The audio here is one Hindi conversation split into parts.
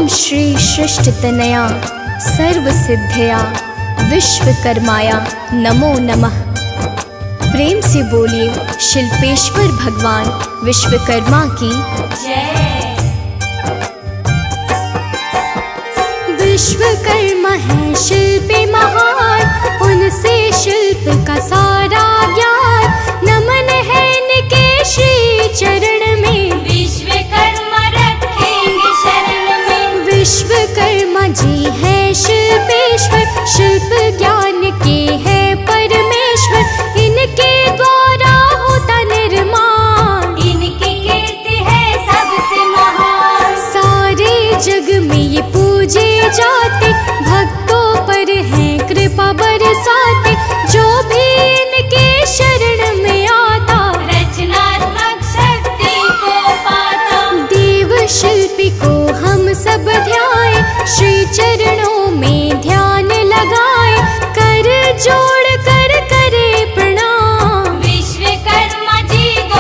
श्री सृष्टितनया सर्वसिद्धया विश्वकर्माया नमो नमः। प्रेम से बोलिए शिल्पेश्वर भगवान विश्वकर्मा की जय। विश्वकर्मा है शिल्पी महान, उनसे शिल्प का सारा ज्ञान। नमन है इनके श्री चरण में, विश्वकर्मा रखेंगे शरण में। विश्वकर्मा जी है शिल्पेश्वर, शिल्प ज्ञान के है परमेश्वर। इनके द्वारा होता निर्माण, इनकी कीर्ति है सबसे महान। सारे जग में ये पूजे जाते, भक्तों पर है कृपा बरसाते। जो भी इनके शरण में आता, रचनात्मक शक्ति को पाता। देव शिल्पी को हम सब ध्याए, श्री चरणों में ध्यान लगाए। कर जोड़ कर करे प्रणाम, विश्वकर्मा जी को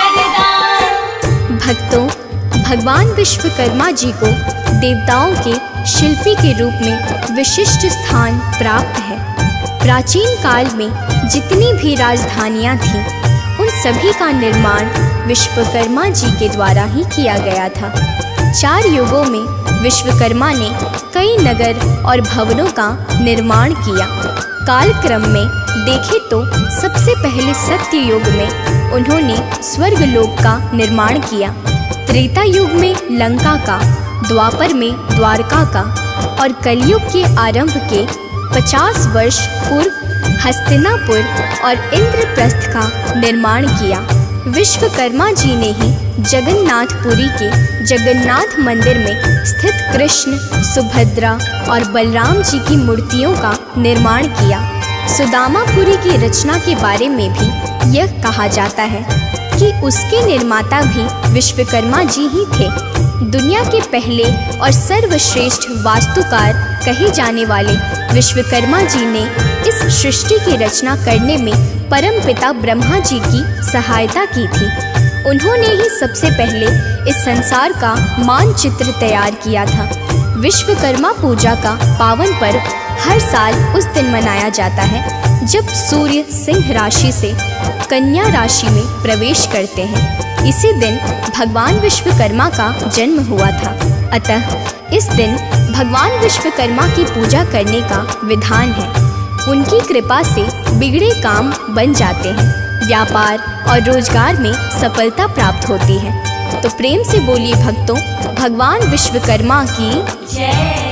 वरदान। भक्तों, भगवान विश्वकर्मा जी को देवताओं के शिल्पी के रूप में विशिष्ट स्थान प्राप्त है। प्राचीन काल में जितनी भी राजधानियां थीं, उन सभी का निर्माण विश्वकर्मा जी के द्वारा ही किया गया था। 4 युगों में विश्वकर्मा ने कई नगर और भवनों का निर्माण किया। कालक्रम में देखें तो सबसे पहले सत्य युग में उन्होंने स्वर्गलोक का निर्माण किया। त्रेता युग में लंका का, द्वापर में द्वारका का और कलयुग के आरंभ के 50 वर्ष पूर्व हस्तिनापुर और इंद्रप्रस्थ का निर्माण किया। विश्वकर्मा जी ने ही जगन्नाथपुरी के जगन्नाथ मंदिर में स्थित कृष्ण, सुभद्रा और बलराम जी की मूर्तियों का निर्माण किया। सुदामापुरी की रचना के बारे में भी यह कहा जाता है कि उसके निर्माता भी विश्वकर्मा जी ही थे। दुनिया के पहले और सर्वश्रेष्ठ वास्तुकार कहे जाने वाले विश्वकर्मा जी ने इस सृष्टि की रचना करने में परमपिता ब्रह्मा जी की सहायता की थी। उन्होंने ही सबसे पहले इस संसार का मानचित्र तैयार किया था। विश्वकर्मा पूजा का पावन पर्व हर साल उस दिन मनाया जाता है जब सूर्य सिंह राशि से कन्या राशि में प्रवेश करते हैं। इसी दिन भगवान विश्वकर्मा का जन्म हुआ था। अतः इस दिन भगवान विश्वकर्मा की पूजा करने का विधान है। उनकी कृपा से बिगड़े काम बन जाते हैं, व्यापार और रोजगार में सफलता प्राप्त होती है। तो प्रेम से बोलिए भक्तों, भगवान विश्वकर्मा की जय।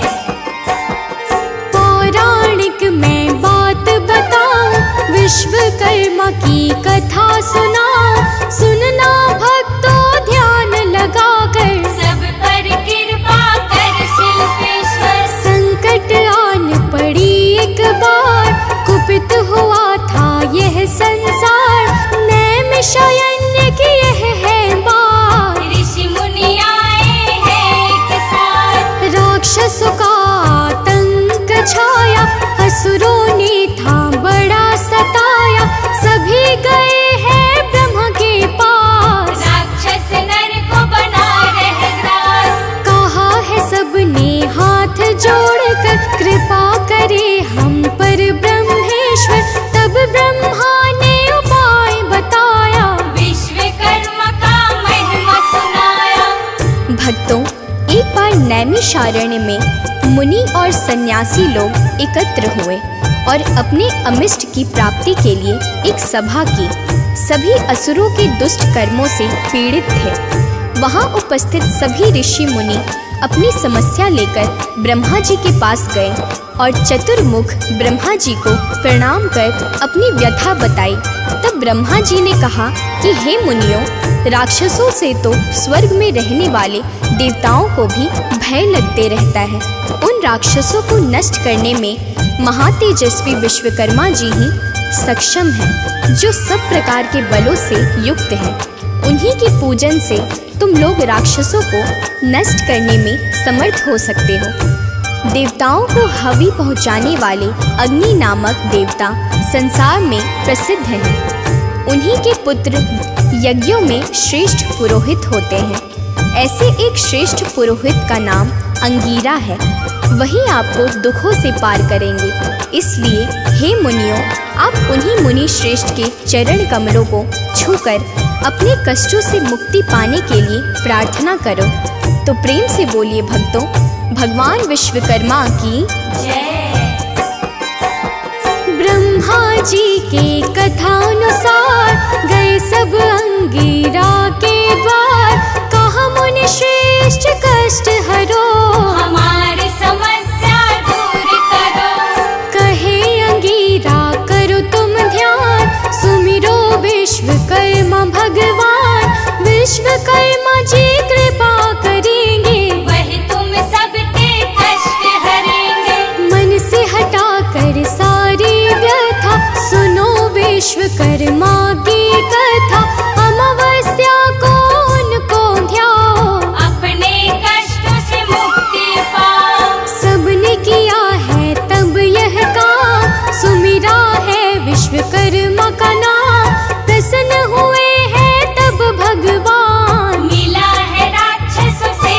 पौराणिक मैं बात बताऊं, विश्वकर्मा की कथा सुनाऊं। सुनना भक्तों ध्यान लगाकर, सब पर कृपा कर शिल्पेश्वर। संकट आन पड़ी एक बार, कुपित हुआ था यह संसार। नैमिषारण्य की यह है बात, ऋषि मुनि आए हैं एक साथ। राक्षसों का आतंक छाया, असुरों ने था बड़ा सताया। सभी गए हैं ब्रह्मा के पास, राक्षस नर को बना रहे ग्रास। कहा है सबने हाथ जोड़कर, कृपा करे हम पर ब्रह्मेश्वर। तब ब्रह्मा ने उपाय बताया, विश्वकर्मा का महिमा सुनाया। भक्तों, एक बार नैमिषारण्य में मुनि और सन्यासी लोग एकत्र हुए और अपने अमिष्ट की प्राप्ति के लिए एक सभा की। सभी असुरों के दुष्ट कर्मों से पीड़ित थे। वहां उपस्थित सभी ऋषि मुनि अपनी समस्या लेकर ब्रह्मा जी के पास गए और चतुर्मुख ब्रह्मा जी को प्रणाम कर अपनी व्यथा बताई। तब ब्रह्मा जी ने कहा कि हे मुनियों, राक्षसों से तो स्वर्ग में रहने वाले देवताओं को भी भय लगते रहता है। उन राक्षसों को नष्ट करने में महातेजस्वी विश्वकर्मा जी ही सक्षम हैं, जो सब प्रकार के बलों से युक्त हैं। उन्हीं के पूजन से तुम लोग राक्षसों को नष्ट करने में समर्थ हो सकते हो। देवताओं को हवि पहुंचाने वाले अग्नि नामक देवता संसार में प्रसिद्ध हैं। उन्हीं के पुत्र यज्ञों में श्रेष्ठ पुरोहित होते हैं। ऐसे एक श्रेष्ठ पुरोहित का नाम अंगीरा है, वही आपको दुखों से पार करेंगे। इसलिए हे मुनियों, आप उन्हीं मुनि श्रेष्ठ के चरण कमलों को छूकर अपने कष्टों से मुक्ति पाने के लिए प्रार्थना करो। तो प्रेम से बोलिए भक्तों, भगवान विश्वकर्मा की जय। ब्रह्मा जी के कथानुसार गए सब अंगीरा के द्वार, कहा मुनि श्रेष्ठ कष्ट हरो, हमारी समस्या दूर करो। कहे अंगीरा करो तुम ध्यान, सुमिरो विश्वकर्मा भगवान, विश्वकर्मा जी कृपा करेंगे, वही तुम सबके कष्ट हरेंगे। मन से हटा कर सारी व्यथा, सुनो विश्वकर्मा की कथा, अमावस्या को उनको ध्याओ, अपने कष्टों से मुक्ति पाओ। सबने किया है तब यह काम, सुमिरा है विश्वकर्मा का नाम, प्रसन्न हुए हैं तब भगवान, मिला है राक्षसों से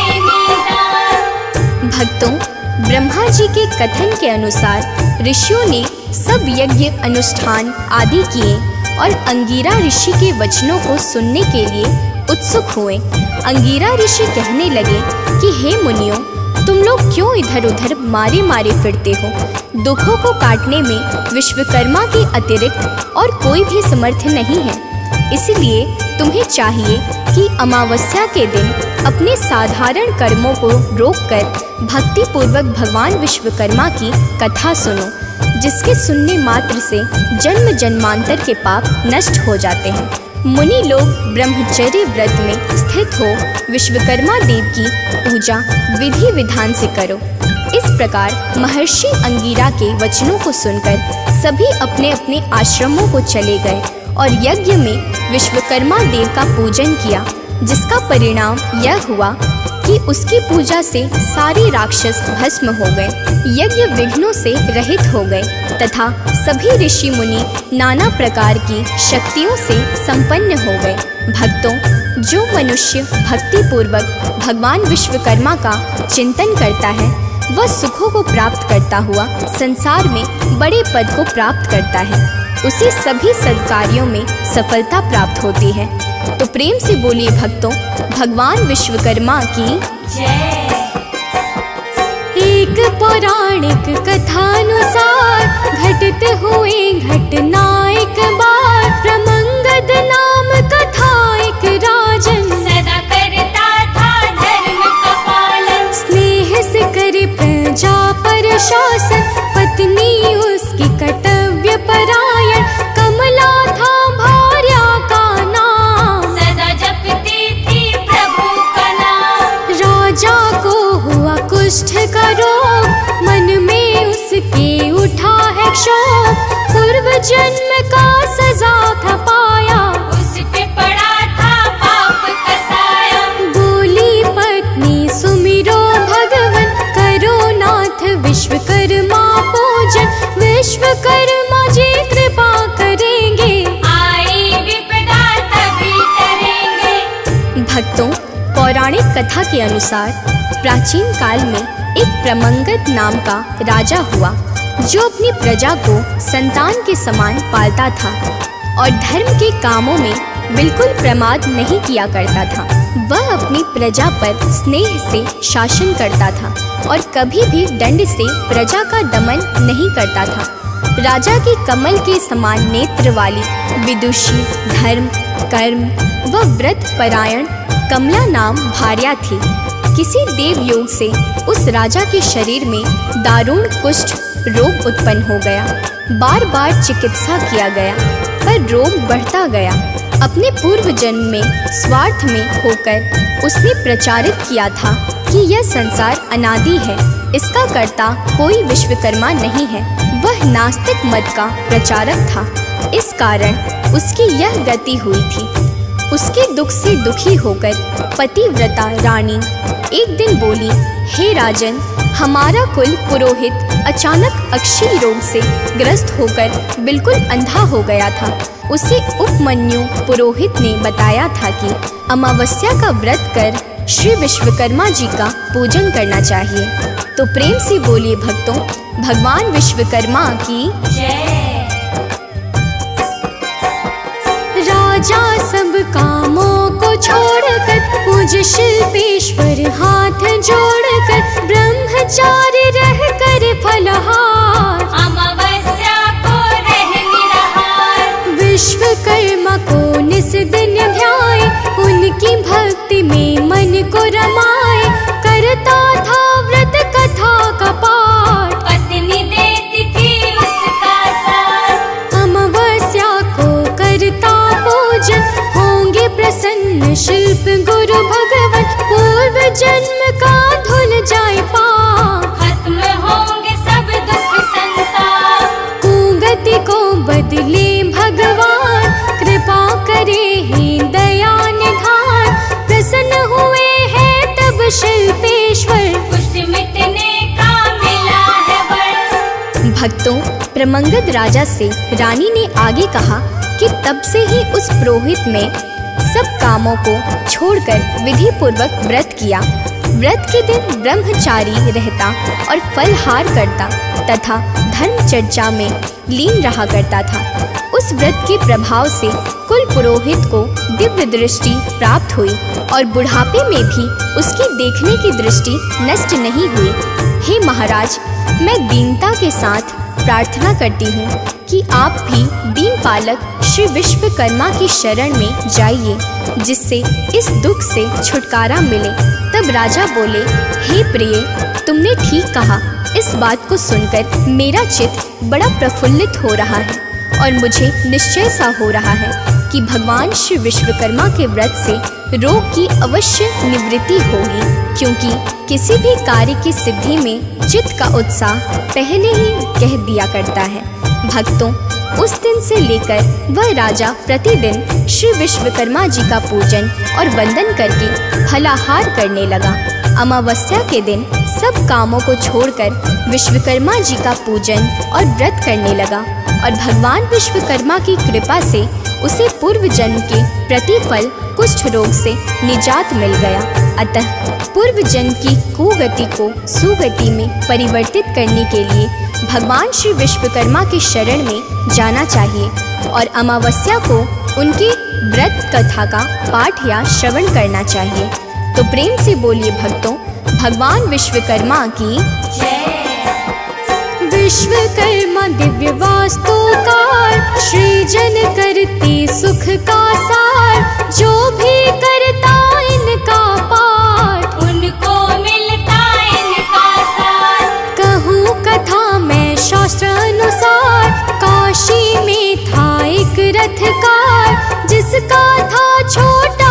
निदान। भक्तों, ब्रह्मा जी के कथन के अनुसार ऋषियों ने सब यज्ञ अनुष्ठान आदि किए और अंगीरा ऋषि के वचनों को सुनने के लिए उत्सुक हुए। अंगीरा ऋषि कहने लगे कि हे मुनियों, तुम लोग क्यों इधर उधर मारे मारे फिरते हो? दुखों को काटने में विश्वकर्मा के अतिरिक्त और कोई भी समर्थ नहीं है। इसलिए तुम्हें चाहिए कि अमावस्या के दिन अपने साधारण कर्मों को रोककर भक्ति पूर्वक भगवान विश्वकर्मा की कथा सुनो, जिसके सुनने मात्र से जन्म जन्मांतर के पाप नष्ट हो जाते हैं। मुनि लोग ब्रह्मचर्य व्रत में स्थित हो विश्वकर्मा देव की पूजा विधि विधान से करो। इस प्रकार महर्षि अंगीरा के वचनों को सुनकर सभी अपने अपने आश्रमों को चले गए और यज्ञ में विश्वकर्मा देव का पूजन किया, जिसका परिणाम यह हुआ कि उसकी पूजा से सारे राक्षस भस्म हो गए, यज्ञ विघ्नों से रहित हो गए तथा सभी ऋषि मुनि नाना प्रकार की शक्तियों से संपन्न हो गए। भक्तों, जो मनुष्य भक्ति पूर्वक भगवान विश्वकर्मा का चिंतन करता है, वह सुखों को प्राप्त करता हुआ संसार में बड़े पद को प्राप्त करता है। उसे सभी सत्कार्यों में सफलता प्राप्त होती है। तो प्रेम से बोलिए भक्तों, भगवान विश्वकर्मा की जय। एक पौराणिक कथानुसार घटित हुए घटना एक बार, प्रमंगद नाम का था एक राजन, सदा करता था धर्म का पालन, स्नेह से करे प्रजा पर शासन, पत्नी उसकी कर्तव्य परायण, कमला था भार्या का नाम, सदा जपती थी प्रभु का नाम। राजा को हुआ कुष्ठ का रोग, मन में उसके उठा है क्षोभ, पूर्व जन्म का सजा था पाया, उस पे पड़ा था पाप का साया। बोली पत्नी सुमिरो भगवन, करो नाथ विश्वकर्मा पूजन, विश्वकर्मा जी कृपा करेंगे, आई विपदा तभी करेंगे। भक्तों, पौराणिक कथा के अनुसार प्राचीन काल में एक प्रमंगद नाम का राजा हुआ, जो अपनी प्रजा को संतान के समान पालता था और धर्म के कामों में बिल्कुल प्रमाद नहीं किया करता था। वह अपनी प्रजा पर स्नेह से शासन करता था और कभी भी दंड से प्रजा का दमन नहीं करता था। राजा के कमल के समान नेत्र वाली विदुषी, धर्म, कर्म व व्रत परायण कमला नाम भार्या थी। किसी देव योग से उस राजा के शरीर में दारुण कुष्ठ रोग उत्पन्न हो गया। बार बार चिकित्सा किया गया पर रोग बढ़ता गया। अपने पूर्व जन्म में स्वार्थ में होकर उसने प्रचारित किया था कि यह संसार अनादि है, इसका कर्ता कोई विश्वकर्मा नहीं है। वह नास्तिक मत का प्रचारक था, इस कारण उसकी यह गति हुई थी। उसके दुख से दुखी होकर पतिव्रता रानी एक दिन बोली, हे राजन, हमारा कुल पुरोहित अचानक अक्षय रोग से ग्रस्त होकर बिल्कुल अंधा हो गया था। उसे उपमन्यु पुरोहित ने बताया था कि अमावस्या का व्रत कर श्री विश्वकर्मा जी का पूजन करना चाहिए। तो प्रेम से बोलिए भक्तों, भगवान विश्वकर्मा की जय। राजा सब कामों को छोड़कर पूज्य शिल्पेश्वर हाथ जोड़कर ब्रह्मचारी रहकर फलहार अमावस्या को रह निराहार। विश्वकर्मा को निस दिन ध्याए उनकी भक्ति में मन को रमाए करता था व्रत कथा का पाठ पत्नी देती थी उसका साथ। अमावस्या को करता पूजन होंगे प्रसन्न शिल्प गुरु भगवान पूर्व जन्म का धुल जाए पाप खत्म होंगे सब दुख संताप। कुगति को बदले भगवान कृपा करे ही दया निधान प्रसन्न हुए हैं तब शिल्पेश्वर कुष्ठ मिटने का मिला है वर। भक्तों, प्रमंगद राजा से रानी ने आगे कहा कि तब से ही उस पुरोहित में सब कामों को छोड़कर विधि पूर्वक व्रत किया। व्रत के दिन ब्रह्मचारी रहता और फलहार करता तथा धर्म चर्चा में लीन रहा करता था। उस व्रत के प्रभाव से कुल पुरोहित को दिव्य दृष्टि प्राप्त हुई और बुढ़ापे में भी उसकी देखने की दृष्टि नष्ट नहीं हुई। हे महाराज, मैं दीनता के साथ प्रार्थना करती हूँ कि आप भी दीन पालक श्री विश्वकर्मा की शरण में जाइए, जिससे इस दुख से छुटकारा मिले। तब राजा बोले, हे प्रिय, तुमने ठीक कहा। इस बात को सुनकर मेरा चित्त बड़ा प्रफुल्लित हो रहा है और मुझे निश्चय सा हो रहा है कि भगवान श्री विश्वकर्मा के व्रत से रोग की अवश्य निवृत्ति होगी, क्योंकि किसी भी कार्य की सिद्धि में चित्त का उत्साह पहले ही कह दिया करता है। भक्तों, उस दिन से लेकर वह राजा प्रतिदिन श्री विश्वकर्मा जी का पूजन और वंदन करके फलाहार करने लगा। अमावस्या के दिन सब कामों को छोड़कर विश्वकर्मा जी का पूजन और व्रत करने लगा और भगवान विश्वकर्मा की कृपा से उसे पूर्व जन्म के प्रतिफल कुष्ठ रोग से निजात मिल गया। अतः पूर्व जन्म की कुगति को सुगति में परिवर्तित करने के लिए भगवान श्री विश्वकर्मा के शरण में जाना चाहिए और अमावस्या को उनकी व्रत कथा का पाठ या श्रवण करना चाहिए। तो प्रेम से बोलिए भक्तों, भगवान विश्वकर्मा की जय। विश्वकर्मा दिव्य वास्तुकार सृजन करते सुख का सार जो भी करता इनका पाठ उनको मिलता इनका साथ। कहूँ कथा में शास्त्र अनुसार काशी में था एक रथकार जिसका था छोटा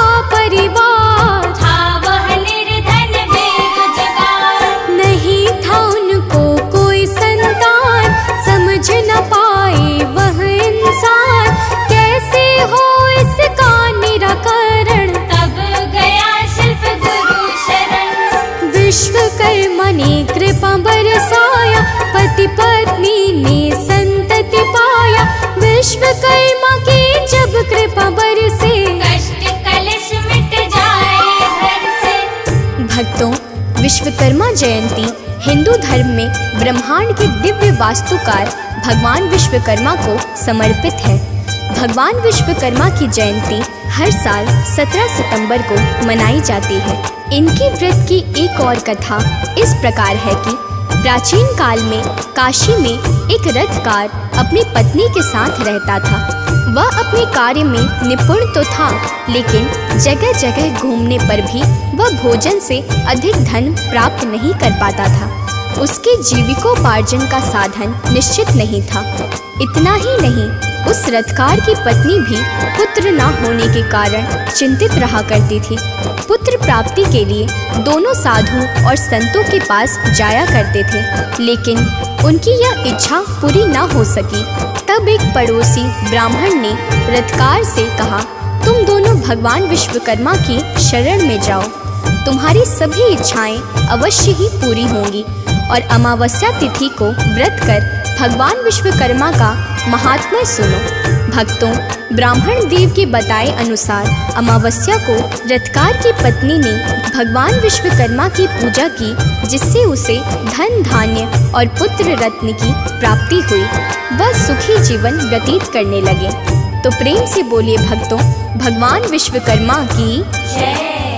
परिवार था वह निर्धन बेरोजगार। नहीं था उनको कोई संतान समझ न पाए वह इंसान कैसे हो इसका निराकरण। तब गया शिल्प गुरु शरण। विश्वकर्मा ने कृपा बरसाया पति पत्नी ने संतति पाया। विश्वकर्मा की जब कृपा बरसे कष्ट कलेश मिट जाए घर से। भक्तों, विश्वकर्मा जयंती हिंदू धर्म में ब्रह्मांड के दिव्य वास्तुकार भगवान विश्वकर्मा को समर्पित है। भगवान विश्वकर्मा की जयंती हर साल 17 सितंबर को मनाई जाती है। इनकी व्रत की एक और कथा इस प्रकार है कि प्राचीन काल में काशी में एक रथकार अपनी पत्नी के साथ रहता था। वह अपने कार्य में निपुण तो था, लेकिन जगह जगह घूमने पर भी वह भोजन से अधिक धन प्राप्त नहीं कर पाता था। उसके जीविकोपार्जन का साधन निश्चित नहीं था। इतना ही नहीं, उस रथकार की पत्नी भी पुत्र न होने के कारण चिंतित रहा करती थी। पुत्र प्राप्ति के लिए दोनों साधु और संतों के पास जाया करते थे, लेकिन उनकी यह इच्छा पूरी न हो सकी। तब एक पड़ोसी ब्राह्मण ने रथकार से कहा, तुम दोनों भगवान विश्वकर्मा की शरण में जाओ, तुम्हारी सभी इच्छाएं अवश्य ही पूरी होंगी। और अमावस्या तिथि को व्रत कर भगवान विश्वकर्मा का महात्म्य सुनो। भक्तों, ब्राह्मण देव के बताए अनुसार अमावस्या को रथकार की पत्नी ने भगवान विश्वकर्मा की पूजा की, जिससे उसे धन धान्य और पुत्र रत्न की प्राप्ति हुई। वह सुखी जीवन व्यतीत करने लगे। तो प्रेम से बोलिए भक्तों, भगवान विश्वकर्मा की जय।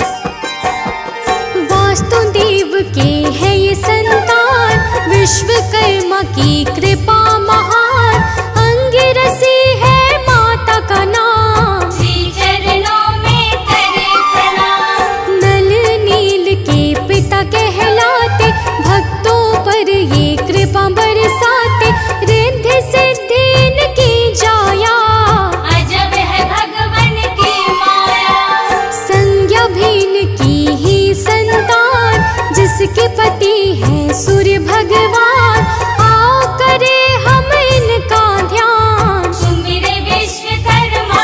वास्तुदेव के है ये संतान, विश्वकर्मा की कृपा महान। अंगिरसी है माता का नाम, श्री चरणों में करे प्रणाम। नल नील के पिता कहलाते, भक्तों पर ये कृपा बरसाते। रिद्धि सिद्धि इनकी जाया, अजब है भगवान की माया। संज्ञा भीन की ही संतान, जिसके पति है सूर्य भगवान। आओ करे हम इनका ध्यान, सुमिरे विश्वकर्मा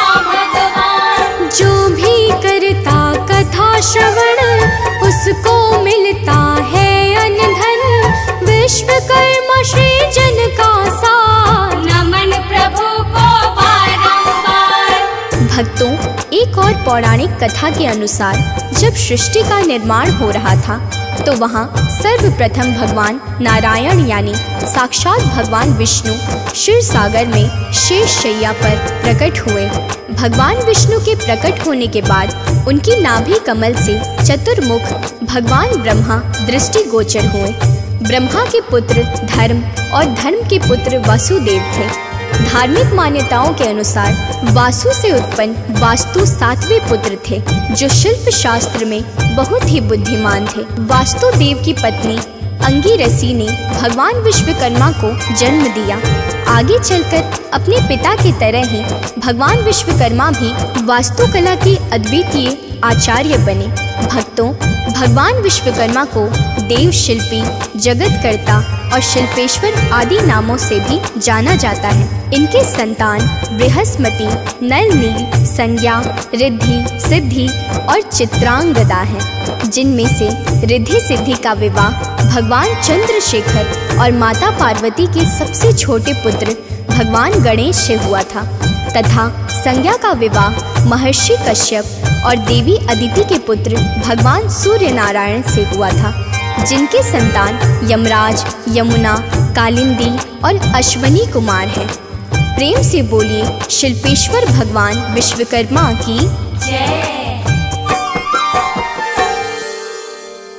भगवान। जो भी करता कथा श्रवण, उसको मिलता है अन्न धन। विश्वकर्मा श्री जन का सार, नमन प्रभु को बारंबार। भक्तों, एक और पौराणिक कथा के अनुसार जब सृष्टि का निर्माण हो रहा था तो वहाँ सर्वप्रथम भगवान नारायण यानी साक्षात भगवान विष्णु क्षीर सागर में शेष शैया पर प्रकट हुए। भगवान विष्णु के प्रकट होने के बाद उनकी नाभि कमल से चतुर्मुख भगवान ब्रह्मा दृष्टिगोचर हुए। ब्रह्मा के पुत्र धर्म और धर्म के पुत्र वासुदेव थे। धार्मिक मान्यताओं के अनुसार वासु से उत्पन्न वास्तु 7वें पुत्र थे, जो शिल्प शास्त्र में बहुत ही बुद्धिमान थे। वास्तुदेव की पत्नी अंगिरसी ने भगवान विश्वकर्मा को जन्म दिया। आगे चलकर अपने पिता की तरह ही भगवान विश्वकर्मा भी वास्तुकला के अद्वितीय आचार्य बने। भक्तों, भगवान विश्वकर्मा को देव शिल्पी, जगतकर्ता और शिल्पेश्वर आदि नामों से भी जाना जाता है। इनके संतान बृहस्पति, नल नील, संज्ञा, रिद्धि, सिद्धि और चित्रांगदा हैं, जिनमें से रिद्धि सिद्धि का विवाह भगवान चंद्रशेखर और माता पार्वती के सबसे छोटे पुत्र भगवान गणेश से हुआ था, तथा संज्ञा का विवाह महर्षि कश्यप और देवी अदिति के पुत्र भगवान सूर्य नारायण से हुआ था, जिनके संतान यमराज, यमुना, कालिंदी और अश्वनी कुमार हैं। प्रेम से बोलिए शिल्पेश्वर भगवान विश्वकर्मा की जय।